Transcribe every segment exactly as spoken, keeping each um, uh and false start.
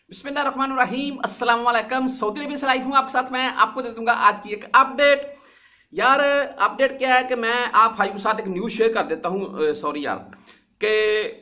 बिस्मिल्लाहिर्रहमानिर्रहीम, अस्सलाम वालेकुम। सऊदी अरबिया से लाइव हूं आपके साथ। मैं आपको दे दूंगा आज की एक अपडेट। यार अपडेट क्या है कि मैं आप भाई के साथ एक न्यूज़ शेयर कर देता हूं। सॉरी यार कि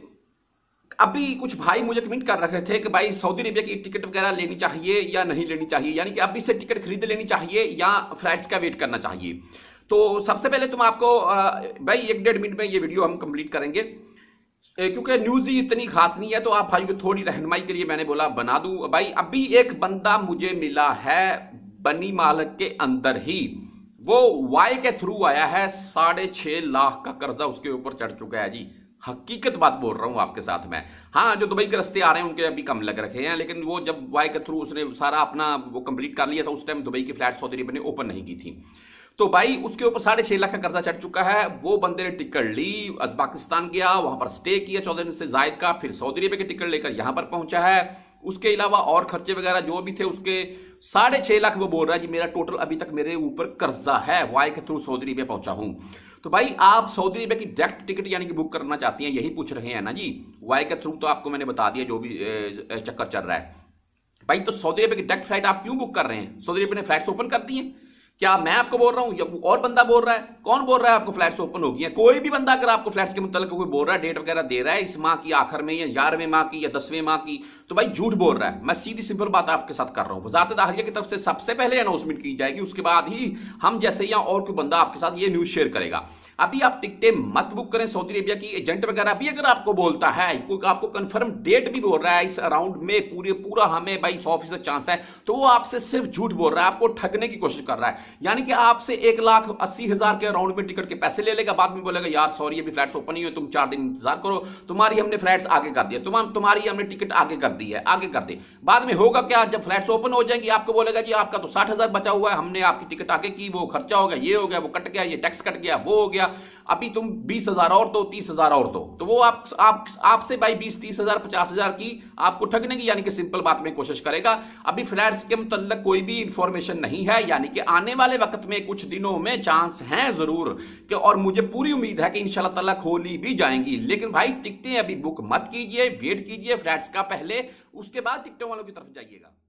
अभी कुछ भाई मुझे कमेंट कर रहे थे कि भाई सऊदी अरबिया की टिकट वगैरह लेनी चाहिए या नहीं लेनी चाहिए, यानी कि अभी से टिकट खरीद लेनी चाहिए या फ्लाइट्स का वेट करना चाहिए। तो सबसे पहले तुम आपको भाई एक डेढ़ मिनट में ये वीडियो हम कंप्लीट करेंगे क्योंकि न्यूज ही इतनी खास नहीं है, तो आप भाई को थोड़ी रहनुमाई के लिए मैंने बोला बना दूं। भाई अभी एक बंदा मुझे मिला है बनी मालक के अंदर ही, वो वाई के थ्रू आया है, साढ़े छह लाख का कर्जा उसके ऊपर चढ़ चुका है जी। हकीकत बात बोल रहा हूं आपके साथ में। हाँ, जो दुबई के रास्ते आ रहे हैं उनके अभी कम लग रखे हैं, लेकिन वो जब वाई के थ्रू उसने सारा अपना वो कंप्लीट कर लिया था, उस टाइम दुबई की फ्लैट सऊदी अरबिया ने ओपन नहीं की थी। तो भाई उसके ऊपर साढ़े छह लाख का कर्जा चढ़ चुका है। वो बंदे ने टिकट ली, अजबाकिस्तान गया, वहां पर स्टे किया चौदह दिन से जायद का, फिर सऊदी अरबिया की टिकट लेकर यहां पर पहुंचा है। उसके अलावा और खर्चे वगैरह जो भी थे उसके साढ़े छह लाख वो बोल रहा है जी मेरा टोटल अभी तक मेरे ऊपर कर्जा है, वाई के थ्रू सऊदी अरबिया पहुंचा हूं। तो भाई आप सऊदी अरबिया की डायरेक्ट टिकट यानी कि बुक करना चाहती हैं, यही पूछ रहे हैं ना जी। वाई के थ्रू तो आपको मैंने बता दिया जो भी चक्कर चल रहा है। भाई तो सऊदी अरबिया की डायरेक्ट फ्लाइट आप क्यों बुक कर रहे हैं? सऊदी अरबिया ने फ्लाइट्स ओपन कर दी है। क्या मैं आपको बोल रहा हूं या और बंदा बोल रहा है? कौन बोल रहा है आपको फ्लैट्स ओपन हो गई है? कोई भी बंदा अगर आपको फ्लैट्स के मुताबिक कोई बोल रहा है, डेट वगैरह दे रहा है इस माह की आखिर में या ग्यारहवें माह की या दसवें माह की, तो भाई झूठ बोल रहा है। मैं सीधी सिंपल बात आपके साथ कर रहा हूं। वजारत दाखिला की तरफ से सबसे पहले अनाउंसमेंट की जाएगी, उसके बाद ही हम जैसे या और कोई बंदा आपके साथ ये न्यूज शेयर करेगा। अभी आप टिकटें मत बुक करें सऊदी अरबिया की। एजेंट वगैरह भी अगर आपको बोलता है, कोई आपको कंफर्म डेट भी बोल रहा है इस अराउंड में पूरे पूरा हमें भाई सौ फीसद चांस है, तो वो आपसे सिर्फ झूठ बोल रहा है, आपको ठगने की कोशिश कर रहा है। यानी कि आपसे एक लाख अस्सी हजार के अराउंड में टिकट के पैसे ले लेगा, बाद में बोलेगा यार सॉरी अभी फ्लाइट्स ओपन ही हुई, तुम चार दिन इंतजार करो, तुम्हारी हमने फ्लाइट्स आगे कर दिया, तुम तुम्हारी हमने टिकट आगे कर दी है, आगे कर दी। बाद में होगा क्या, जब फ्लाइट्स ओपन हो जाएंगी आपको बोलेगा जी आपका तो साठ हजार बचा हुआ है, हमने आपकी टिकट आगे की, वो खर्चा हो गया, ये हो गया, वो कट गया, ये टैक्स कट गया, वो हो गया, अभी तुम बीस हजार और दो, तीस हजार और दो। तो वो आप, आप आपसे भाई बीस तीस हजार पचास हजार की आपको ठगने की यानी कि सिंपल बात में कोशिश करेगा। अभी फ्लैट्स के मुतल्लिक कोई भी इंफॉर्मेशन नहीं है, यानी कि आने वाले वक्त में कुछ दिनों में चांस हैं जरूर कि, और मुझे पूरी उम्मीद है कि इंशाल्लाह ताला खोली भी जाएंगी। लेकिन भाई टिकटें अभी बुक मत कीजिए, वेट कीजिए फ्लैट्स का पहले, उसके बाद टिकटों वालों की तरफ जाइएगा।